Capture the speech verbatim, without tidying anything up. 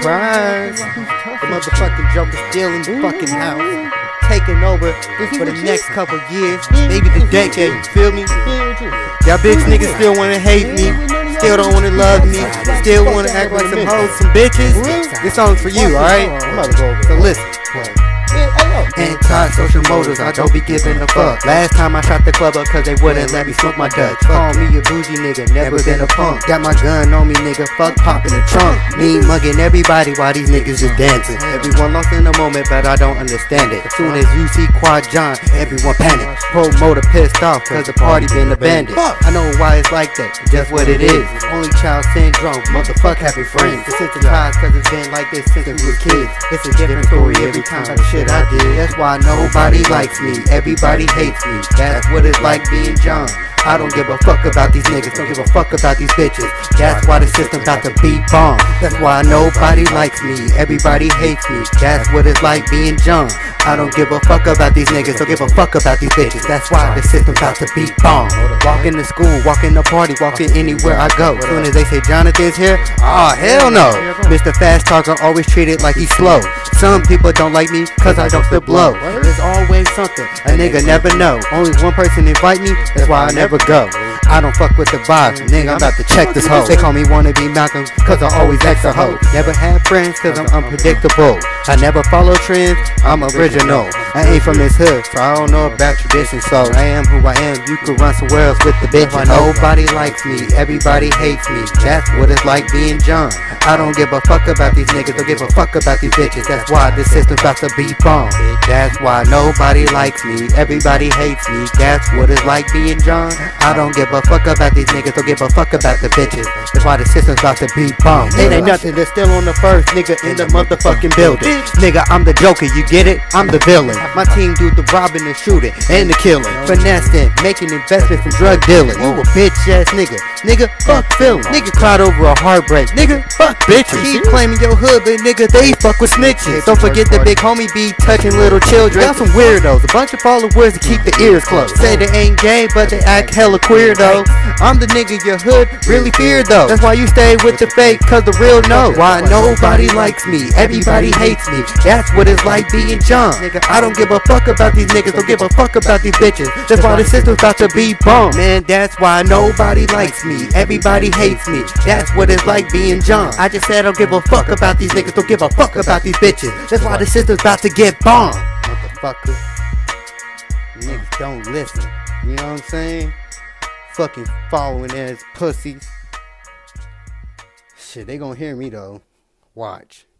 surprise. The motherfucking Joker still in the fucking house, taking over for the next couple years, maybe the decade, you feel me? Y'all bitch niggas still wanna hate me, still don't wanna love me, still wanna act like some hoes, some bitches. This song's for you, alright? So listen. Anti-social motives, I don't be giving a fuck. Last time I shot the club up cause they wouldn't let me smoke my Dutch. Call me a bougie nigga, never been a punk. Got my gun on me nigga, fuck popping the trunk. Me mugging everybody while these niggas is dancing. Everyone lost in the moment but I don't understand it. As soon as you see Quad John, everyone panic. Promoter pissed off cause the party been abandoned. I know why it's like that, just what it is. Only child syndrome, motherfuck having friends. Desensitized cause it's been like this since we was kids. It's a different story every time the shit I did. That's why nobody likes me, everybody hates me. That's what it's like being John. I don't give a fuck about these niggas, don't give a fuck about these bitches. That's why the system's about to be bomb. That's why nobody likes me, everybody hates me. That's what it's like being John. I don't give a fuck about these niggas, don't give a fuck about these bitches. That's why the system's about to be bomb. Walking to school, walking to party, walking anywhere I go. Soon as they say Jonathan's here, aw, oh, hell no. Mister Fast Talker always treated like he's slow. Some people don't like me cause I don't still blow. There's always something, a nigga never know. Only one person invite me, that's why I never go. I don't fuck with the vibes, nigga, I'm about to check this hoe. They call me wannabe Malcolm cause I always act a hoe. Never had friends cause I'm unpredictable. I never follow trends, I'm original. I ain't from this hood, so I don't know about tradition. So I am who I am, you could run somewhere else with the bitch. Nobody likes me, everybody hates me. That's what it's like being John. I don't give a fuck about these niggas, don't give a fuck about these bitches. That's why the system's about to be bomb. That's why nobody likes me, everybody hates me. That's what it's like being John. I don't give a fuck about these niggas, don't give a fuck about the bitches. That's why the system's about to be bomb. It ain't nothing, they're still on the first nigga in the motherfucking building. Nigga, I'm the Joker, you get it? I'm the villain. My team do the robbing, the shooting, and the killing. Finessing, making investment from drug dealing. You a bitch ass nigga, nigga, fuck feeling. Nigga cried over a heartbreak, nigga, fuck bitches. Keep claiming your hood, but nigga, they fuck with snitches. Don't forget the big homie be touching little children. Got some weirdos, a bunch of followers to keep the ears closed. Say they ain't gay, but they act hella queer though. I'm the nigga your hood really fear though. That's why you stay with the fake, cause the real know. Why nobody likes me, everybody hates me. That's what it's like being John. Nigga, I don't give a fuck about these niggas, don't give a fuck about these bitches. That's why the system's about to be bomb. Man, that's why nobody likes me, everybody hates me. That's what it's like being John. I just said I don't give a fuck about these niggas, don't give a fuck about these bitches. That's why the system's about to get bombed. Motherfucker. Niggas don't listen. You know what I'm saying? Fucking following ass pussies. Shit, they gonna hear me though. Watch.